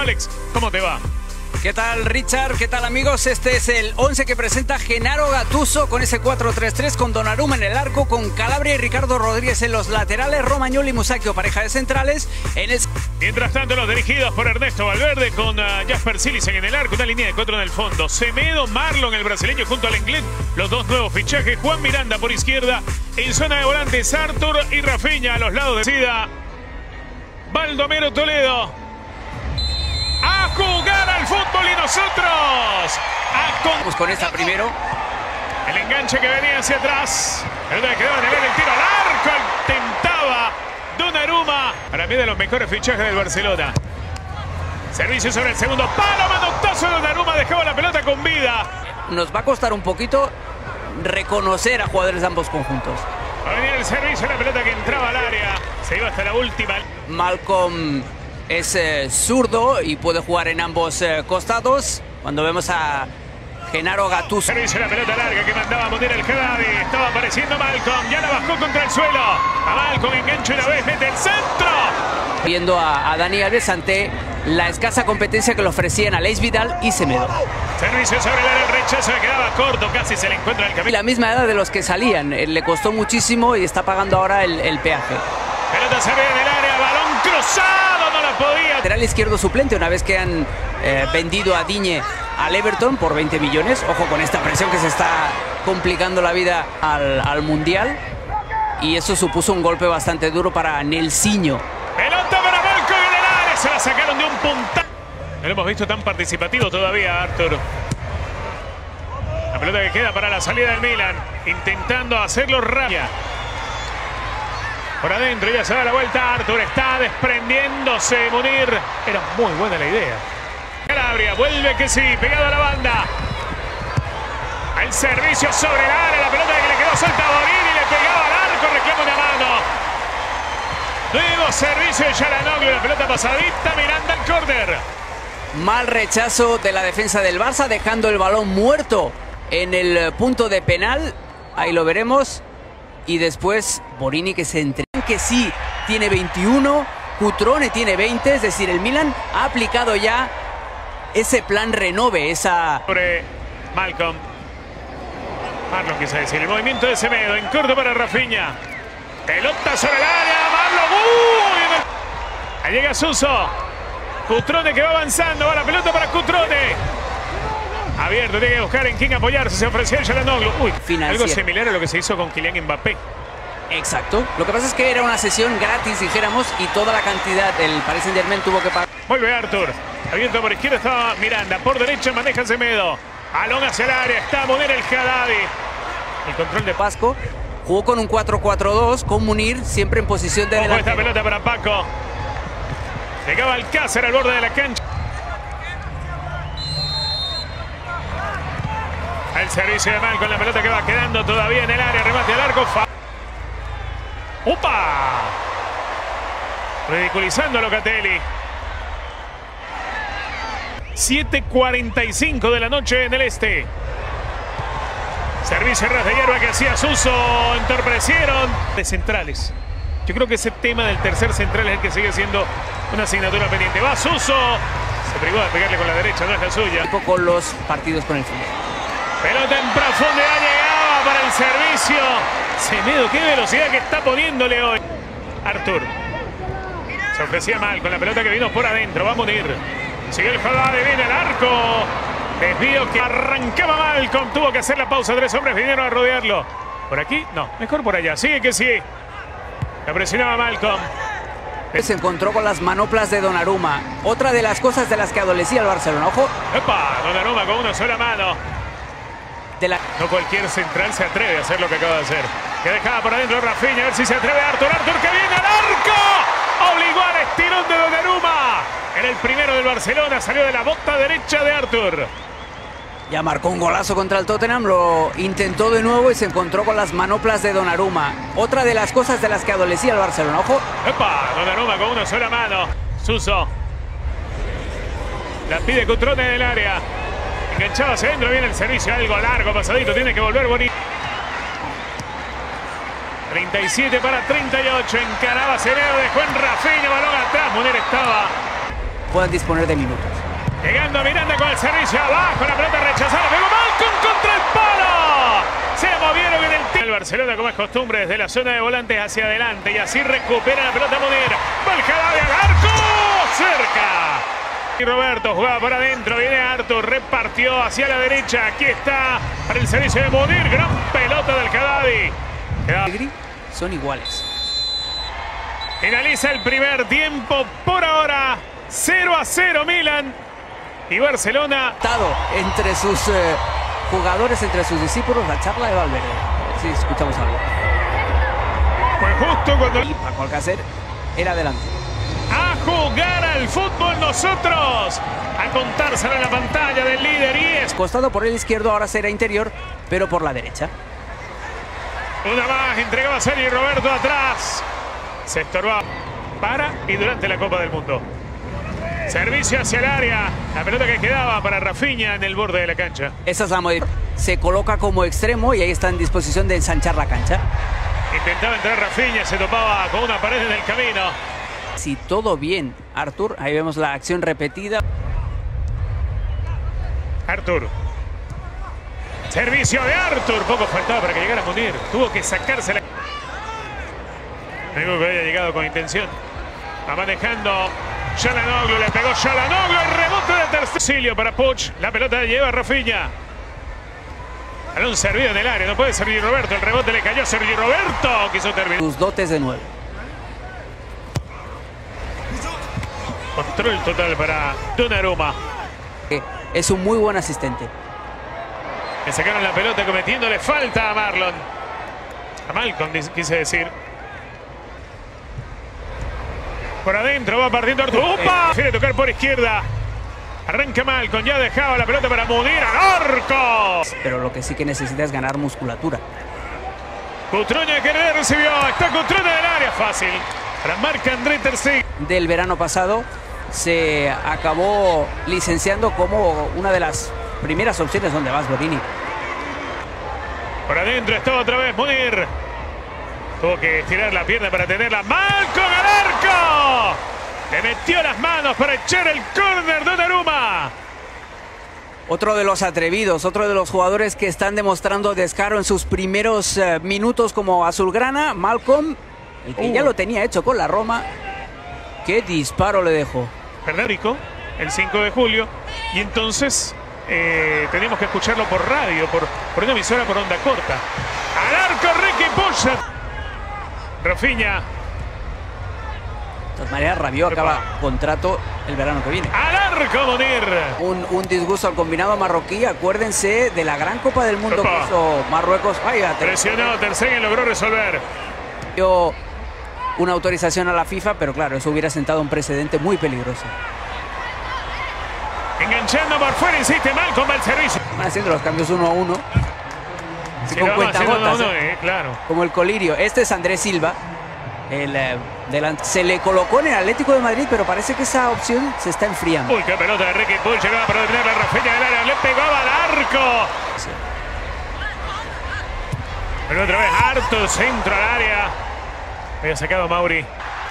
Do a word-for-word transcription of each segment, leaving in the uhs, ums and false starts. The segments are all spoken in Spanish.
Alex, ¿cómo te va? ¿Qué tal, Richard? ¿Qué tal, amigos? Este es el once que presenta Genaro Gattuso con ese cuatro tres tres, con Donnarumma en el arco, con Calabria y Ricardo Rodríguez en los laterales, Romagnoli y Musacchio, pareja de centrales. En el... Mientras tanto, los dirigidos por Ernesto Valverde con uh, Jasper Cillisen en el arco, una línea de cuatro en el fondo. Semedo, Marlon, el brasileño, junto al inglés, los dos nuevos fichajes. Juan Miranda por izquierda, en zona de volantes, Arthur y Rafinha a los lados de Sida. Baldomero Toledo. A jugar al fútbol y nosotros a con... Vamos con esta primero. El enganche que venía hacia atrás. El que quedaba en el, el tiro al arco. Intentaba Donnarumma. Para mí de los mejores fichajes del Barcelona. Servicio sobre el segundo palo. Manotazo de Donnarumma. Dejaba la pelota con vida. Nos va a costar un poquito reconocer a jugadores de ambos conjuntos. Va a venir el servicio. La pelota que entraba al área. Se iba hasta la última. Malcolm es eh, zurdo y puede jugar en ambos eh, costados. Cuando vemos a Genaro Gattuso. Servicio la pelota larga que mandaba a Munir el Haddadi. Estaba apareciendo Malcolm. Ya la bajó contra el suelo. A Malcolm engancha una vez. Mete el centro. Viendo a, a Dani Alves ante la escasa competencia que le ofrecían a Leis Vidal y Semedo. Servicio sobre el área. El rechazo le quedaba corto. Casi se le encuentra el camino. La misma edad de los que salían. Eh, le costó muchísimo y está pagando ahora el, el peaje. Pelota se ve en el área. Balón cruzado. No la podía. Lateral izquierdo suplente una vez que han eh, vendido a Digne al Everton por veinte millones. Ojo con esta presión que se está complicando la vida al, al Mundial. Y eso supuso un golpe bastante duro para Nelsinho. Pelota para Malcolm en el área. Se la sacaron de un puntazo. No lo hemos visto tan participativo todavía, Arthur. La pelota que queda para la salida del Milan. Intentando hacerlo rápido. Por adentro ya se da la vuelta. Arthur está desprendiéndose. Munir. Era muy buena la idea. Calabria vuelve que sí. Pegado a la banda. El servicio sobre el área. La pelota que le quedó suelta a Borini. Le pegaba al arco. Reclama una mano. Nuevo servicio de Çalhanoğlu. La pelota pasadita. Miranda al córner. Mal rechazo de la defensa del Barça. Dejando el balón muerto en el punto de penal. Ahí lo veremos. Y después Borini que se entrega. Que sí tiene veintiuno, Cutrone tiene veinte, es decir, el Milan ha aplicado ya ese plan renove, esa... Sobre Malcolm. Marlon quise decir, el movimiento de Semedo, en corto para Rafinha. Pelota sobre el área, Marlon. ¡Uy! Ahí llega Suso. Cutrone que va avanzando, va la pelota para Cutrone. Abierto, tiene que buscar en quién apoyarse, se ofreció el Çalhanoğlu. Uy, algo similar a lo que se hizo con Kylian Mbappé. Exacto. Lo que pasa es que era una sesión gratis, dijéramos, y toda la cantidad del Paris Saint-Germain tuvo que pagar. Vuelve Arthur. Abierto por izquierda estaba Miranda. Por derecha maneja Semedo. Balón hacia el área. Está Munir el Haddadi. El control de Pasco. Jugó con un cuatro cuatro dos con Munir siempre en posición de delantero. Esta pelota para Paco. Llegaba Alcácer al borde de la cancha. El servicio de Mal con la pelota que va quedando todavía en el área. Remate al arco. ¡Upa! Ridiculizando a Locatelli. siete cuarenta y cinco de la noche en el este. Servicio ras de hierba que hacía Suso. Entorpecieron. De centrales. Yo creo que ese tema del tercer central es el que sigue siendo una asignatura pendiente. Va Suso. Se privó de pegarle con la derecha, no es la suya. Con los partidos con el fútbol. Pelota en profundidad llegaba para el servicio. Semedo, qué velocidad que está poniéndole hoy. Arthur. Se ofrecía mal con la pelota que vino por adentro. Va a Munir. Sigue el Haddadi, viene el arco. Desvío que arrancaba Malcolm. Tuvo que hacer la pausa. Tres hombres vinieron a rodearlo. ¿Por aquí? No, mejor por allá. Sigue que sí. La presionaba Malcolm. Se encontró con las manoplas de Donnarumma. Otra de las cosas de las que adolecía el Barcelona. Ojo. ¡Epa! Donnarumma con una sola mano. De la... No cualquier central se atreve a hacer lo que acaba de hacer. Que dejaba por adentro Rafinha. A ver si se atreve Arthur. Arthur que viene al arco. Obligó al estirón de Donnarumma. En el primero del Barcelona. Salió de la bota derecha de Arthur. Ya marcó un golazo contra el Tottenham. Lo intentó de nuevo y se encontró con las manoplas de Donnarumma. Otra de las cosas de las que adolecía el Barcelona. Ojo. ¡Epa! Donnarumma con una sola mano. Suso. La pide Cutrone del área. Enganchado hacia adentro, viene el servicio, algo largo, pasadito, tiene que volver bonito. treinta y siete para treinta y ocho, encaraba Semedo, dejó en Rafinha, balón atrás, Munir estaba puedan disponer de minutos. Llegando Miranda con el servicio abajo, la pelota rechazada, pegó Malcom contra el palo. Se movieron en el tiro. El Barcelona, como es costumbre, desde la zona de volantes hacia adelante y así recupera la pelota Munir. Va el Jadavi al arco, cerca. Y Roberto jugaba por adentro, viene Artur, repartió hacia la derecha. Aquí está para el servicio de Munir, gran pelota del Jadavi. Son iguales. Finaliza el primer tiempo por ahora, cero a cero Milan y Barcelona. Entre sus eh, jugadores, entre sus discípulos, la charla de Valverde. A ver si escuchamos algo. Pues justo cuando... Y Paco Alcácer era adelante. A jugar al fútbol nosotros. A contárselo en la pantalla del líder y es... Costado por el izquierdo, ahora será interior, pero por la derecha. Una más, entregaba a Sergi Roberto atrás. Se estorbaba para y durante la Copa del Mundo. Servicio hacia el área. La pelota que quedaba para Rafinha en el borde de la cancha. Esa es la modificación. Se coloca como extremo y ahí está en disposición de ensanchar la cancha. Intentaba entrar Rafinha, se topaba con una pared en el camino. Si todo bien, Artur. Ahí vemos la acción repetida. Artur. Servicio de Artur. Poco faltaba para que llegara Munir. Tuvo que sacarse la... No digo que haya llegado con intención. Va manejando Çalhanoğlu, le pegó Çalhanoğlu, el rebote de tercer para Puig. La pelota lleva a Rafinha. Balón servido en el área, no puede Sergi Roberto. El rebote le cayó a Sergi Roberto. Quiso terminar. Sus dotes de nuevo. Control total para Donnarumma. Es un muy buen asistente. Le sacaron la pelota cometiéndole falta a Marlon. A Malcom, quise decir. Por adentro va partiendo Artur. ¡Upa! Quiere tocar por izquierda. Arranca Malcom, ya dejaba la pelota para Munir al arco. Pero lo que sí que necesita es ganar musculatura. Cutrone que recibió. Está Cutrone del área. Fácil. Para Marc-André ter Stegen. Del verano pasado se acabó licenciando como una de las primeras opciones donde vas Borini. Por adentro estaba otra vez Munir. Tuvo que estirar la pierna para tenerla. Malcom al arco. Le metió las manos para echar el córner Donnarumma. Otro de los atrevidos, otro de los jugadores que están demostrando descaro en sus primeros eh, minutos como azulgrana, Malcom, el que uh. ya lo tenía hecho con la Roma. Qué disparo le dejó. Fernando, el cinco de julio. Y entonces eh, tenemos que escucharlo por radio, por, por una emisora por onda corta. Al arco Riqui Puig. Rafinha. De todas maneras, Rabiot acaba contrato el verano que viene. Al arco Munir. Un, un disgusto al combinado marroquí. Acuérdense de la gran Copa del Mundo Opa. que hizo Marruecos. Vaya, presionó ter Stegen, logró resolver. Dio una autorización a la FIFA, pero claro, eso hubiera sentado un precedente muy peligroso. Enganchando por fuera, insiste Malcom al servicio. Van haciendo los cambios uno a uno. Sí, con cuentagotas, uno, eh, claro. Como el colirio. Este es Andrés Silva. El, eh, delante. Se le colocó en el Atlético de Madrid, pero parece que esa opción se está enfriando. Uy, qué pelota de Riqui Puig. Llegaba para detener la Rafinha del área. Le pegaba al arco. Sí. Pero otra vez harto centro al área. Había sacado Mauri.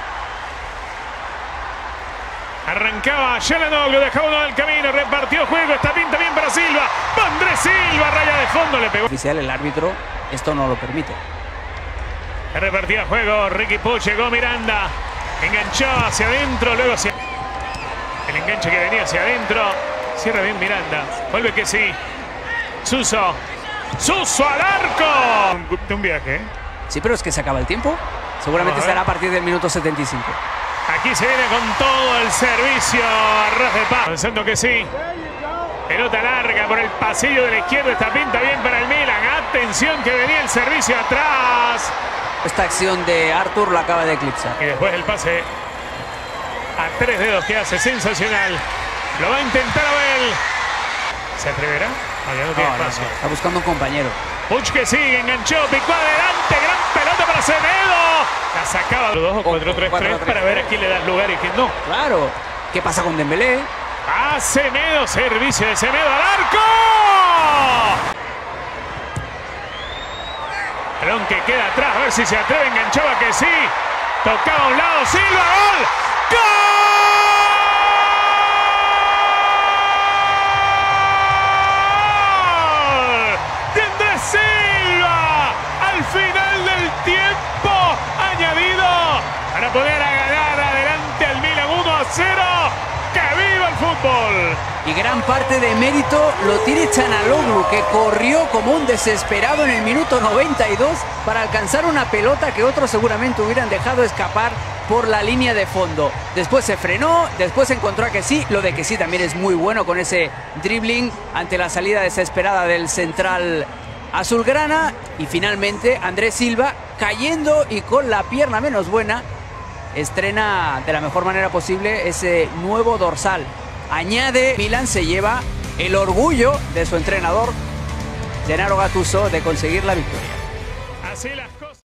Arrancaba Çalhanoğlu, dejaba uno del camino, repartió juego, está pinta bien para Silva. Andrés Silva, raya de fondo, le pegó. Oficial, el árbitro, esto no lo permite. Repartía juego, Riqui Puig, llegó Miranda. Enganchó hacia adentro, luego hacia... El enganche que venía hacia adentro. Cierra bien Miranda. Vuelve que sí. Suso. Suso al arco. Un, un viaje, ¿eh? Sí, pero es que se acaba el tiempo. Seguramente será a partir del minuto setenta y cinco. Aquí se viene con todo el servicio a ras de paz. Pensando que sí. Pelota larga por el pasillo de la izquierda. Esta pinta bien para el Milan. Atención que venía el servicio atrás. Esta acción de Artur la acaba de eclipsar. Y después el pase a tres dedos que hace sensacional. Lo va a intentar Abel. ¿Se atreverá? No, ya no tiene no, espacio. No, no. Está buscando un compañero. Puig que sigue, enganchó, picó adelante. Gran pelota para Semedo. La sacaba dos o cuatro tres tres para ver a quién le das lugar y quién no. Claro. ¿Qué pasa con Dembélé? A Semedo, servicio de Semedo al arco. Balón que queda atrás, a ver si se atreve, enganchaba que sí. Tocaba a un lado, Silva, gol. ¡Gol! Y gran parte de mérito lo tiene Çalhanoğlu, que corrió como un desesperado en el minuto noventa y dos para alcanzar una pelota que otros seguramente hubieran dejado escapar por la línea de fondo. Después se frenó, después encontró a Kessie. Lo de Kessie también es muy bueno con ese dribbling ante la salida desesperada del central azulgrana. Y finalmente Andrés Silva, cayendo y con la pierna menos buena, estrena de la mejor manera posible ese nuevo dorsal. Añade, Milan se lleva el orgullo de su entrenador, Gennaro Gattuso, de conseguir la victoria. Así la...